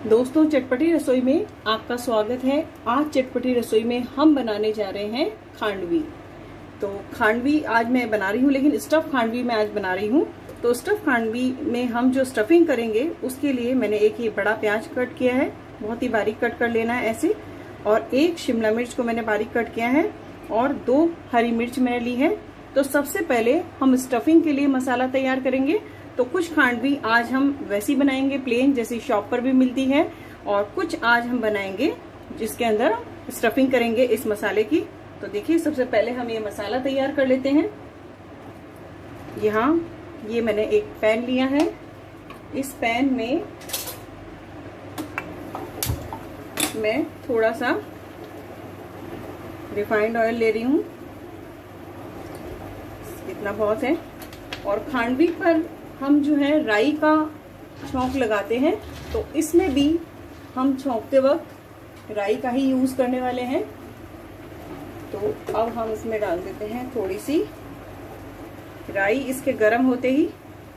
दोस्तों, चटपटी रसोई में आपका स्वागत है। आज चटपटी रसोई में हम बनाने जा रहे हैं खांडवी। तो खांडवी आज मैं बना रही हूँ, लेकिन स्टफ खांडवी मैं आज बना रही हूँ। तो स्टफ खांडवी में हम जो स्टफिंग करेंगे उसके लिए मैंने एक ये बड़ा प्याज कट किया है, बहुत ही बारीक कट कर लेना है ऐसे। और एक शिमला मिर्च को मैंने बारीक कट किया है और 2 हरी मिर्च मैंने ली है। तो सबसे पहले हम स्टफिंग के लिए मसाला तैयार करेंगे। तो कुछ खांडवी आज हम वैसी बनाएंगे प्लेन, जैसी शॉप पर भी मिलती है, और कुछ आज हम बनाएंगे जिसके अंदर स्टफिंग करेंगे इस मसाले की। तो देखिए, सबसे पहले हम ये मसाला तैयार कर लेते हैं। यहाँ ये मैंने एक पैन लिया है। इस पैन में मैं थोड़ा सा रिफाइंड ऑयल ले रही हूँ, इतना बहुत है। और खांडवी पर हम जो है राई का छौंक लगाते हैं, तो इसमें भी हम छौंकते वक्त राई का ही यूज करने वाले हैं। तो अब हम इसमें डाल देते हैं थोड़ी सी राई। इसके गर्म होते ही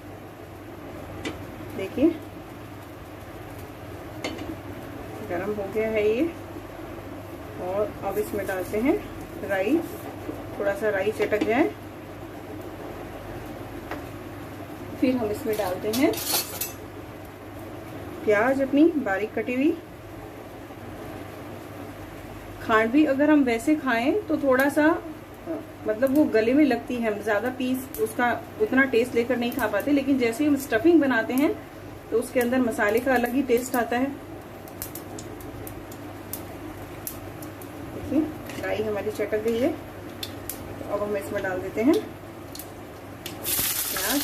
देखिए गर्म हो गया है ये। और अब इसमें डालते हैं राई, थोड़ा सा राई चटक जाए। फिर हम इसमें डालते हैं प्याज अपनी बारीक कटी हुई। खांडवी अगर हम वैसे खाएं तो थोड़ा सा मतलब वो गले में लगती है, हम ज्यादा पीस उसका उतना टेस्ट लेकर नहीं खा पाते। लेकिन जैसे हम स्टफिंग बनाते हैं तो उसके अंदर मसाले का अलग ही टेस्ट आता है। देखिए राई हमारी चटक गई है। तो अब हम इसमें डाल देते हैं प्याज।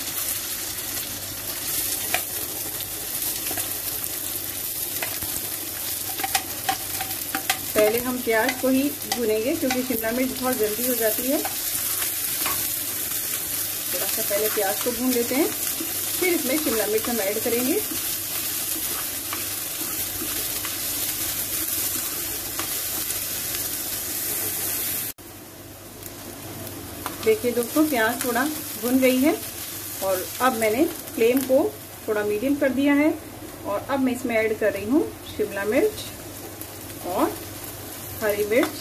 पहले हम प्याज को ही भूनेंगे क्योंकि शिमला मिर्च बहुत जल्दी हो जाती है। थोड़ा सा पहले प्याज को भून लेते हैं, फिर इसमें शिमला मिर्च हम ऐड करेंगे। देखिए दोस्तों, प्याज थोड़ा भुन गई है और अब मैंने फ्लेम को थोड़ा मीडियम कर दिया है। और अब मैं इसमें ऐड कर रही हूँ शिमला मिर्च और हरी मिर्च।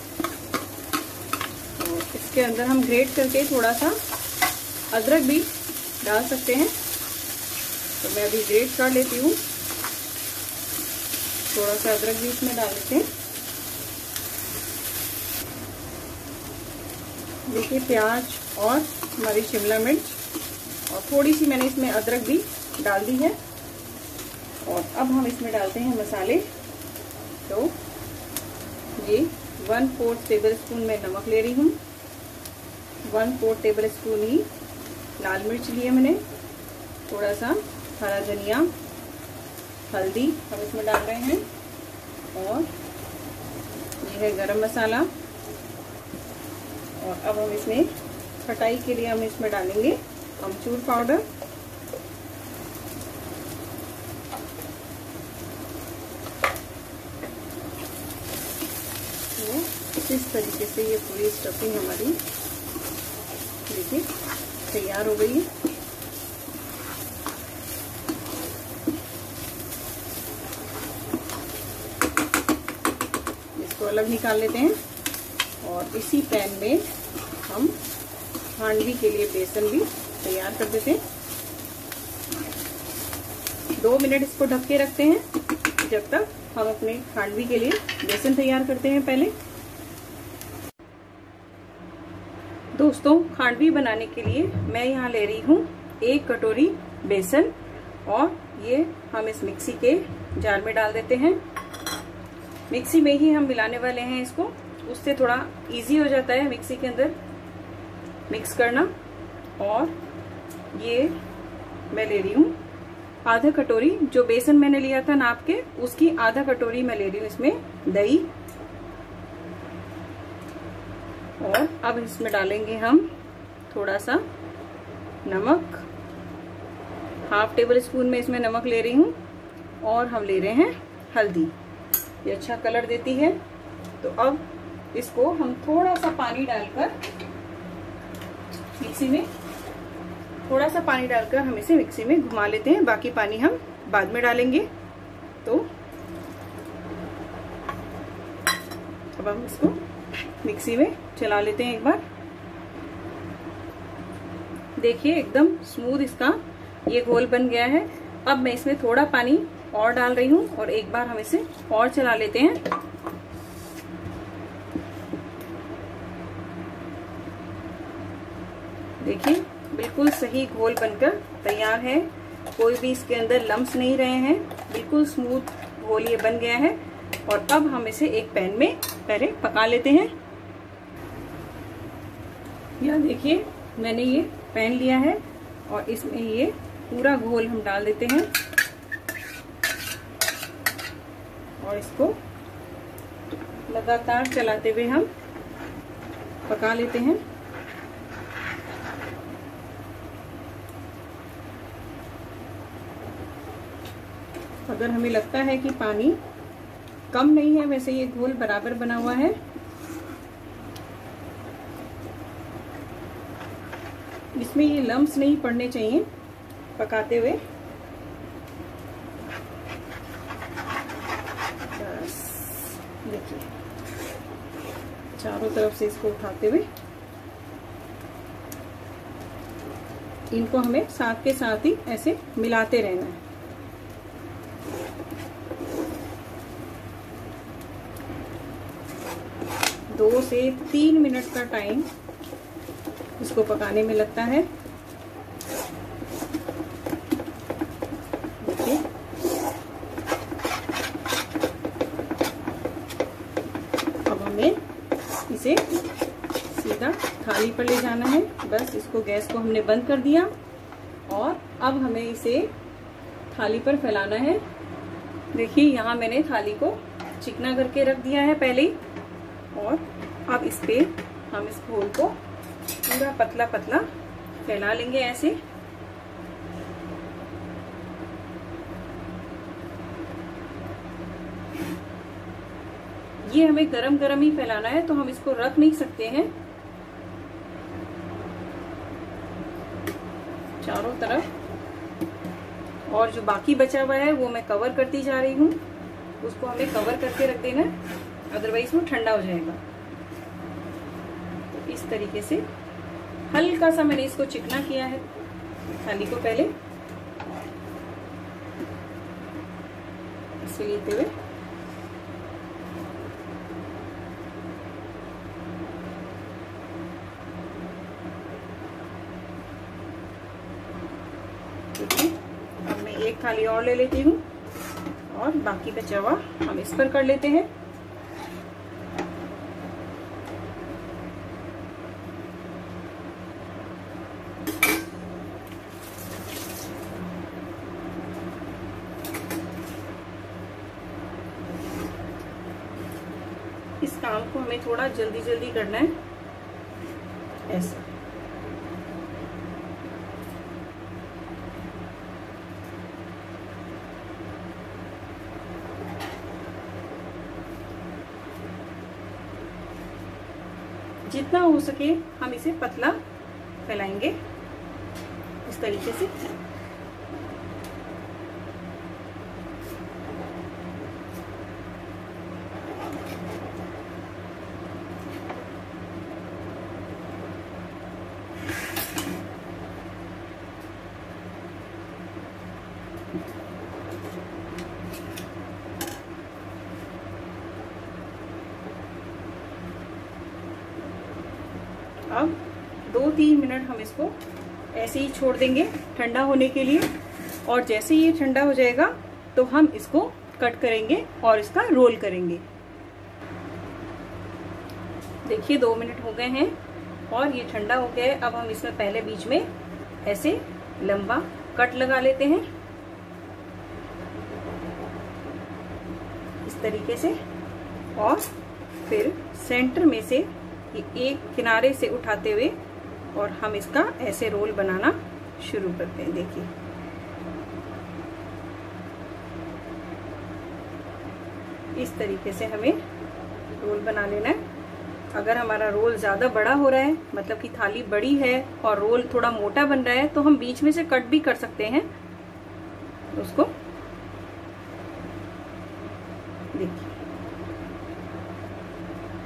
और इसके अंदर हम ग्रेट करके थोड़ा सा अदरक भी डाल सकते हैं। तो मैं अभी ग्रेट कर लेती हूँ, थोड़ा सा अदरक भी इसमें डाल देते हैं। देखिए प्याज और हमारी शिमला मिर्च और थोड़ी सी मैंने इसमें अदरक भी डाल दी है। और अब हम इसमें डालते हैं मसाले। तो ये 1/4 टेबल स्पून में नमक ले रही हूँ, 1/4 टेबल स्पून ही लाल मिर्च लिए मैंने, थोड़ा सा हरा धनिया, हल्दी हम इसमें डाल रहे हैं। और ये है गरम मसाला। और अब हम इसमें खटाई के लिए हम इसमें डालेंगे अमचूर पाउडर। इस तरीके से ये पूरी स्टफिंग हमारी देखिए तैयार हो गई है। इसको अलग निकाल लेते हैं। और इसी पैन में हम खांडवी के लिए बेसन भी तैयार कर देते हैं। 2 मिनट इसको ढक के रखते हैं जब तक हम अपने खांडवी के लिए बेसन तैयार करते हैं। पहले दोस्तों, खांडवी बनाने के लिए मैं यहाँ ले रही हूँ 1 कटोरी बेसन। और ये हम इस मिक्सी के जार में डाल देते हैं। मिक्सी में ही हम मिलाने वाले हैं इसको, उससे थोड़ा इजी हो जाता है मिक्सी के अंदर मिक्स करना। और ये मैं ले रही हूँ आधा कटोरी, जो बेसन मैंने लिया था नाप के, उसकी आधा कटोरी मैं ले रही हूँ इसमें दही। और अब इसमें डालेंगे हम थोड़ा सा नमक, 1/2 टेबल स्पून में इसमें नमक ले रही हूँ। और हम ले रहे हैं हल्दी, ये अच्छा कलर देती है। तो अब इसको हम थोड़ा सा पानी डालकर मिक्सी में हम इसे मिक्सी में घुमा लेते हैं। बाकी पानी हम बाद में डालेंगे। तो अब हम इसको मिक्सी में चला लेते हैं एक बार। देखिए एकदम स्मूथ इसका ये घोल बन गया है। अब मैं इसमें थोड़ा पानी और डाल रही हूँ और एक बार हम इसे और चला लेते हैं। देखिए बिल्कुल सही घोल बनकर तैयार है, कोई भी इसके अंदर लम्स नहीं रहे हैं, बिल्कुल स्मूथ घोल ये बन गया है। और अब हम इसे एक पैन में पहले पका लेते हैं। यह देखिए मैंने ये पैन लिया है और इसमें ये पूरा घोल हम डाल देते हैं और इसको लगातार चलाते हुए हम पका लेते हैं। अगर हमें लगता है कि पानी कम नहीं है, वैसे ये घोल बराबर बना हुआ है, इसमें ये लम्स नहीं पड़ने चाहिए पकाते हुए। बस देखिए चारों तरफ से इसको उठाते हुए इनको हमें साथ के साथ ही ऐसे मिलाते रहना है। दो से 3 मिनट का टाइम इसको पकाने में लगता है। देखिए अब हमें इसे सीधा थाली पर ले जाना है। बस इसको गैस को हमने बंद कर दिया और अब हमें इसे थाली पर फैलाना है। देखिए यहाँ मैंने थाली को चिकना करके रख दिया है पहले ही, और अब इस पे हम इस घोल को पूरा पतला पतला फैला लेंगे ऐसे। ये हमें गरम गरम ही फैलाना है, तो हम इसको रख नहीं सकते हैं। चारों तरफ, और जो बाकी बचा हुआ है वो मैं कवर करती जा रही हूँ। उसको हमें कवर करके रख देना, अदरवाइज वो ठंडा हो जाएगा। तो इस तरीके से हल्का सा मैंने इसको चिकना किया है थाली को पहले, इसे लेते हुए अब मैं एक थाली और ले लेती हूँ और बाकी बचा हुआ हम इस पर कर लेते हैं। इस काम को हमें थोड़ा जल्दी जल्दी करना है ऐसा। जितना हो सके हम इसे पतला फैलाएंगे इस तरीके से। अब 2-3 मिनट हम इसको ऐसे ही छोड़ देंगे ठंडा होने के लिए, और जैसे ये ठंडा हो जाएगा तो हम इसको कट करेंगे और इसका रोल करेंगे। देखिए 2 मिनट हो गए हैं और ये ठंडा हो गया है। अब हम इसमें पहले बीच में ऐसे लंबा कट लगा लेते हैं इस तरीके से, और फिर सेंटर में से एक किनारे से उठाते हुए और हम इसका ऐसे रोल बनाना शुरू करते हैं। देखिए इस तरीके से हमें रोल बना लेना है। अगर हमारा रोल ज्यादा बड़ा हो रहा है, मतलब कि थाली बड़ी है और रोल थोड़ा मोटा बन रहा है, तो हम बीच में से कट भी कर सकते हैं उसको। देखिए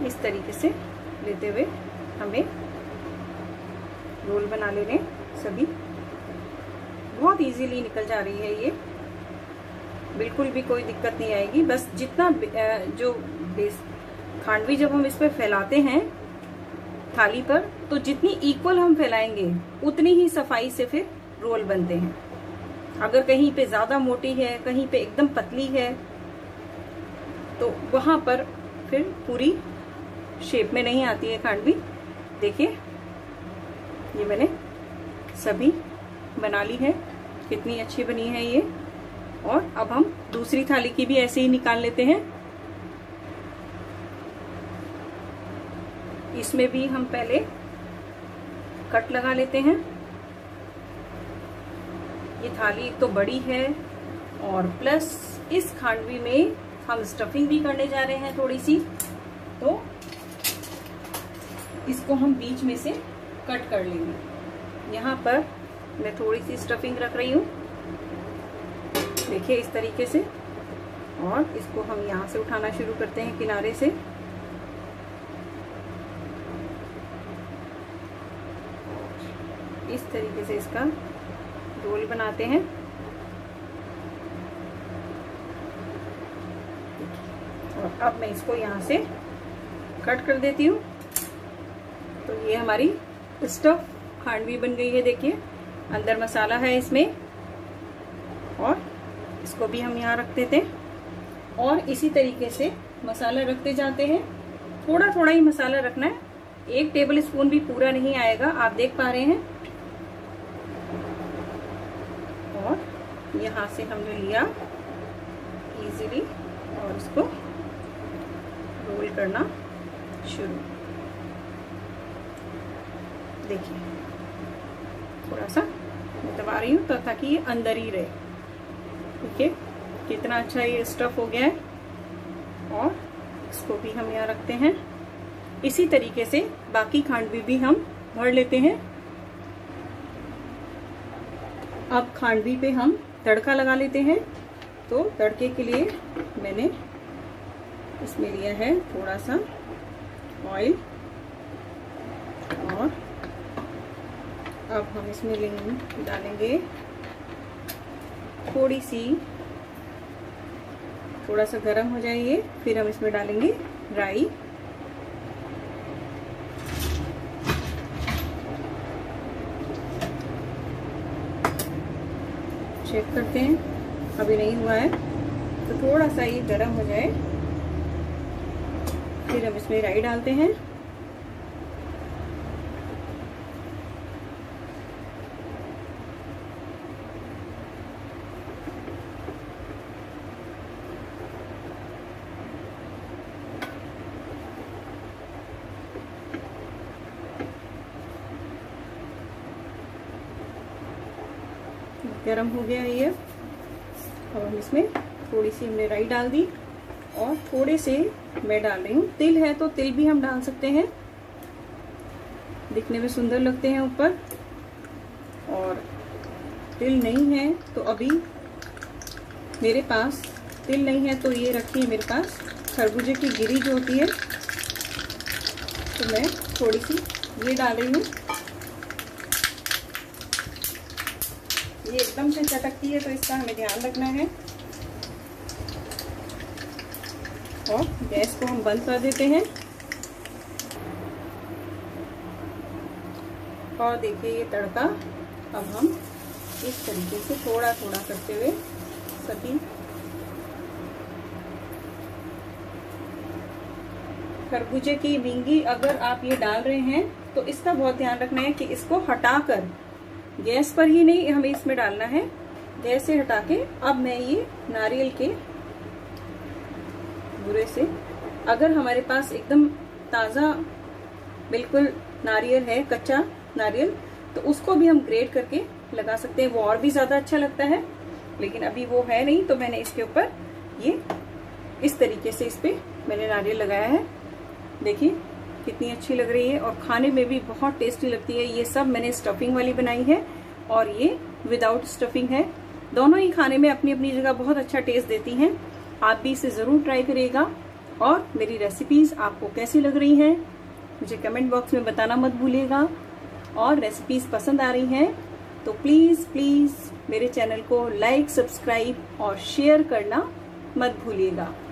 इस तरीके से लेते हुए हमें रोल बना लेने सभी। बहुत इजीली निकल जा रही है ये, बिल्कुल भी कोई दिक्कत नहीं आएगी। बस जितना जो बेस खांडवी जब हम इस पर फैलाते हैं थाली पर, तो जितनी इक्वल हम फैलाएंगे उतनी ही सफाई से फिर रोल बनते हैं। अगर कहीं पे ज्यादा मोटी है, कहीं पे एकदम पतली है, तो वहां पर फिर पूरी शेप में नहीं आती है खांडवी। देखिए ये मैंने सभी बना ली है, कितनी अच्छी बनी है ये। और अब हम दूसरी थाली की भी ऐसे ही निकाल लेते हैं। इसमें भी हम पहले कट लगा लेते हैं। ये थाली एक तो बड़ी है और प्लस इस खांडवी में हम स्टफिंग भी करने जा रहे हैं थोड़ी सी, तो इसको हम बीच में से कट कर लेंगे। यहाँ पर मैं थोड़ी सी स्टफिंग रख रही हूँ, देखिए इस तरीके से। और इसको हम यहाँ से उठाना शुरू करते हैं किनारे से। इस तरीके से इसका रोल बनाते हैं। और अब मैं इसको यहाँ से कट कर देती हूँ। तो ये हमारी स्टफ खांडवी बन गई है। देखिए अंदर मसाला है इसमें, और इसको भी हम यहाँ रख देते हैं। और इसी तरीके से मसाला रखते जाते हैं। थोड़ा थोड़ा ही मसाला रखना है, 1 टेबल स्पून भी पूरा नहीं आएगा, आप देख पा रहे हैं। और यहाँ से हमने लिया इजीली और इसको रोल करना शुरू। देखिए थोड़ा सा मैं दबा रही हूँ तो ताकि ये अंदर ही रहे। ठीक है, कितना अच्छा ये स्टफ हो गया है। और इसको भी हम यहाँ रखते हैं। इसी तरीके से बाकी खांडवी भी हम भर लेते हैं। अब खांडवी पे हम तड़का लगा लेते हैं। तो तड़के के लिए मैंने इसमें लिया है थोड़ा सा ऑयल, और अब हम इसमें डालेंगे थोड़ी सी, थोड़ा सा गरम हो जाएंगे, फिर हम इसमें डालेंगे राई। चेक करते हैं, अभी नहीं हुआ है, तो थोड़ा सा ये गरम हो जाए फिर हम इसमें राई डालते हैं। गरम हो गया है ये। अब हम इसमें थोड़ी सी हमने राई डाल दी, और थोड़े से मैं डाल रही हूँ तिल। है तो तिल भी हम डाल सकते हैं, दिखने में सुंदर लगते हैं ऊपर। और तिल नहीं है तो अभी मेरे पास तिल नहीं है, तो ये रखी है मेरे पास खरबूजे की गिरी जो होती है, तो मैं थोड़ी सी ये डाल रही हूँ। ये एकदम से चटकती है तो इसका हमें ध्यान रखना है। और गैस को हम बंद कर देते हैं। और देखिए ये तड़का अब हम इस तरीके से थोड़ा थोड़ा करते हुए सभी खरबूजे की विंगी अगर आप ये डाल रहे हैं तो इसका बहुत ध्यान रखना है कि इसको हटाकर, गैस पर ही नहीं हमें इसमें डालना है, गैस से हटा के। अब मैं ये नारियल के बुरे से, अगर हमारे पास एकदम ताज़ा बिल्कुल नारियल है, कच्चा नारियल, तो उसको भी हम ग्रेट करके लगा सकते हैं, वो और भी ज़्यादा अच्छा लगता है। लेकिन अभी वो है नहीं, तो मैंने इसके ऊपर ये इस तरीके से इस पे मैंने नारियल लगाया है। देखिए कितनी अच्छी लग रही है और खाने में भी बहुत टेस्टी लगती है। ये सब मैंने स्टफिंग वाली बनाई है और ये विदाउट स्टफिंग है। दोनों ही खाने में अपनी अपनी जगह बहुत अच्छा टेस्ट देती हैं। आप भी इसे ज़रूर ट्राई करिएगा। और मेरी रेसिपीज आपको कैसी लग रही हैं मुझे कमेंट बॉक्स में बताना मत भूलिएगा। और रेसिपीज पसंद आ रही हैं तो प्लीज प्लीज मेरे चैनल को लाइक, सब्सक्राइब और शेयर करना मत भूलिएगा।